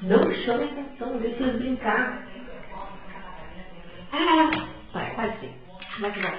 Não chama atenção, deixa eles brincar. Vai, faz sim. Vai que vai.